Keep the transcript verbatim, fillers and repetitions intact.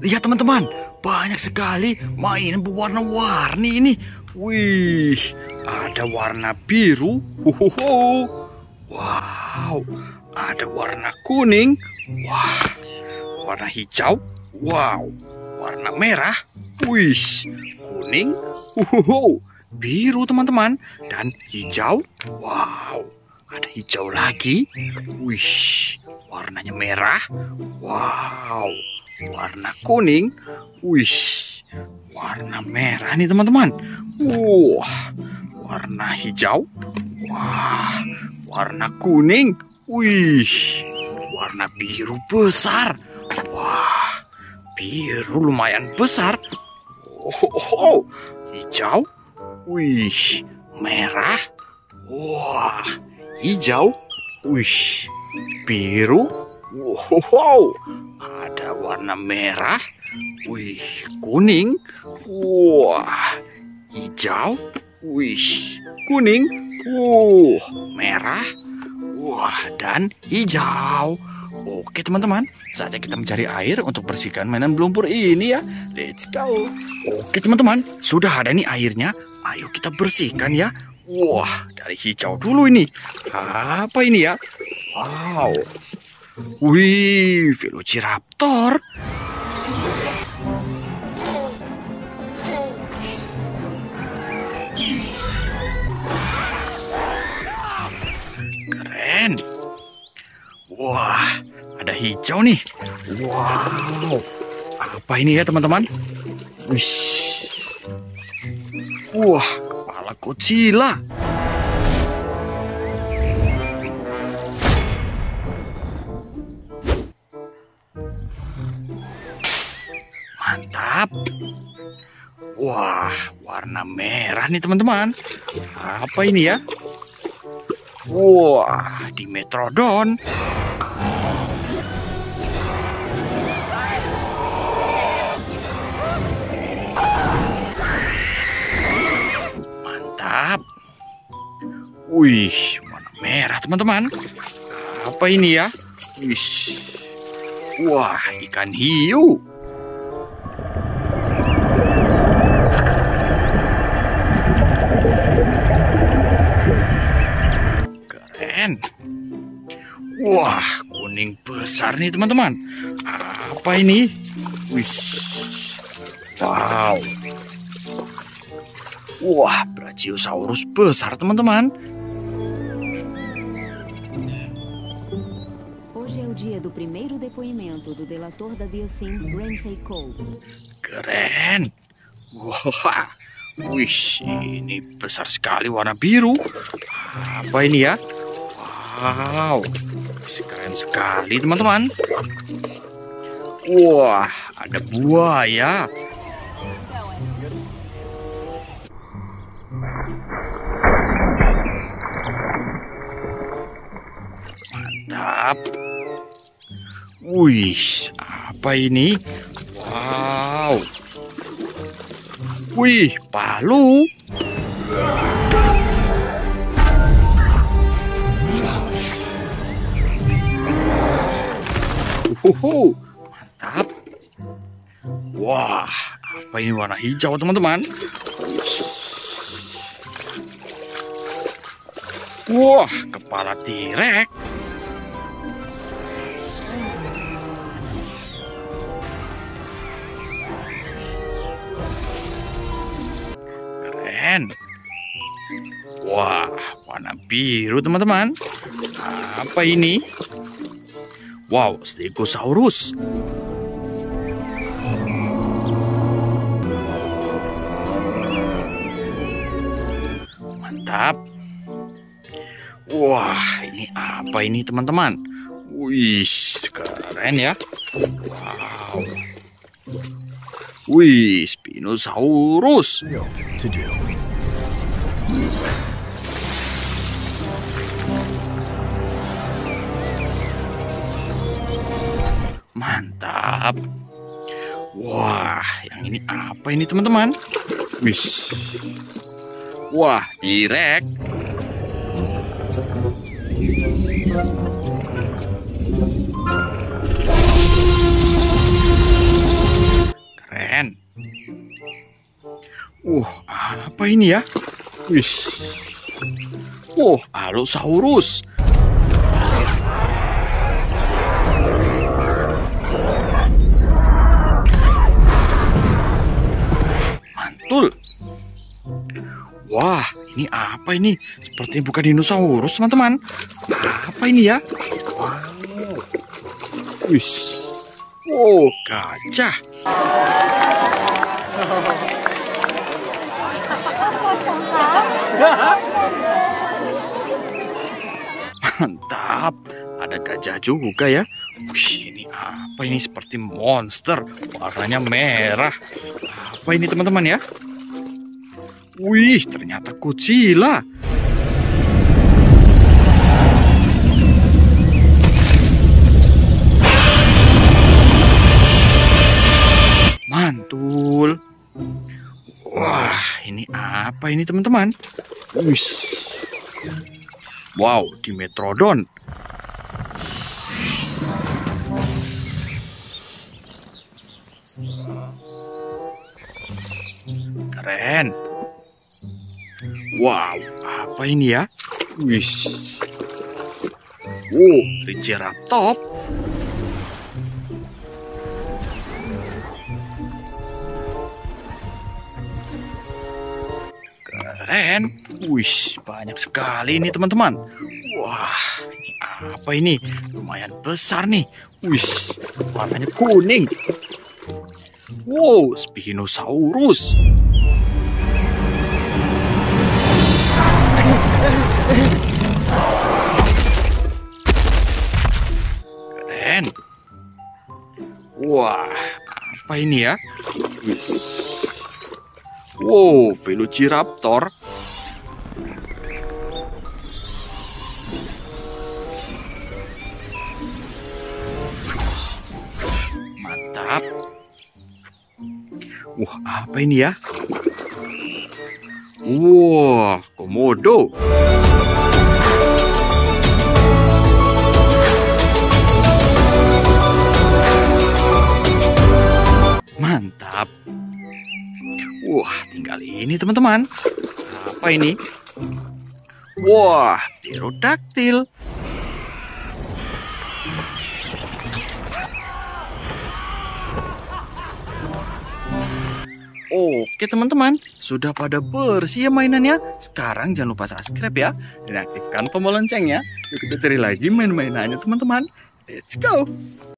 lihat teman-teman, banyak sekali mainan berwarna-warni ini. Wih, ada warna biru. Huhuhu. Wow, ada warna kuning. Wah, warna hijau. Wow, warna merah. Wih, kuning. Huhuhu. Biru teman-teman, dan hijau. Wow, ada hijau lagi. Wih, warnanya merah. Wow, warna kuning. Wih, warna merah nih teman-teman. Wah, warna hijau. Wah, warna kuning. Wih, warna biru besar. Wah, biru lumayan besar. Oh, oh, oh. Hijau. Wih, merah. Wah, hijau. Wih, biru. Wow, ada warna merah. Wih, kuning. Wah, hijau. Wih, kuning. Wah, merah. Wah, dan hijau. Oke teman-teman, saatnya kita mencari air untuk bersihkan mainan lumpur ini ya. Let's go. Oke teman-teman, sudah ada nih airnya. Ayo kita bersihkan ya. Wah, dari hijau dulu ini. Apa ini ya? Wow. Wih, Velociraptor. Keren. Wah, ada hijau nih. Wow. Apa ini ya teman-teman? Wih. Wah, kepala Godzilla. Mantap. Wah, warna merah nih teman-teman. Apa ini ya? Wah, Dimetrodon. Mantap. Wih, warna merah teman-teman. Apa ini ya? Wih. Wah, ikan hiu. Keren. Wah, kuning besar nih teman-teman. Apa ini? Wih. Wow. Wah, Brachiosaurus besar teman-teman. Hoje é o dia do primeiro depoimento do delator da Biosyn, Ramsey Cole. Keren. Wah. Wih, ini besar sekali warna biru. Apa ini ya? Wow. Keren sekali teman-teman. Wah, ada buaya. Mantap. Wih, apa ini? Wow. Wih, palu. Uhuhu, mantap. Wah, apa ini warna hijau teman-teman? Wah, kepala T-Rex. Keren. Wah, warna biru teman-teman. Apa ini? Wow, Stegosaurus. Mantap. Wah, ini apa ini teman-teman? Wih, keren ya. Wow. Wih, Spinosaurus. Mantap. Wah, yang ini apa ini teman-teman? Wis. Wah, T-Rex. Wah, apa ini ya? Wis. Wah, Allosaurus. Mantul. Wah, ini apa ini? Sepertinya bukan dinosaurus, teman-teman. Apa ini ya? Wis. Oh, gajah. Mantap. Ada gajah juga ya. Wih, ini apa ini? Seperti monster. Warnanya merah. Apa ini, teman-teman ya? Wih, ternyata Godzilla. Mantul. Wah, ini apa ini, teman-teman? Wih. Wow, Dimetrodon. Keren. Wow, apa ini ya? Wih. Wow, Triceratops. Keren. Wih, banyak sekali ini, teman-teman. Wah, ini apa ini? Lumayan besar nih. Wih, warnanya kuning. Wow, Spinosaurus. Keren. Wah, apa ini ya? Wih. Wow, Velociraptor. Mantap. Wah, apa ini ya? Wah, Komodo. Mantap. Wah, tinggal ini, teman-teman. Apa ini? Wah, pterodaktil. Oke, teman-teman, sudah pada bersih ya mainannya. Sekarang jangan lupa subscribe ya, dan aktifkan tombol loncengnya. Yuk kita cari lagi main-mainannya, teman-teman. Let's go.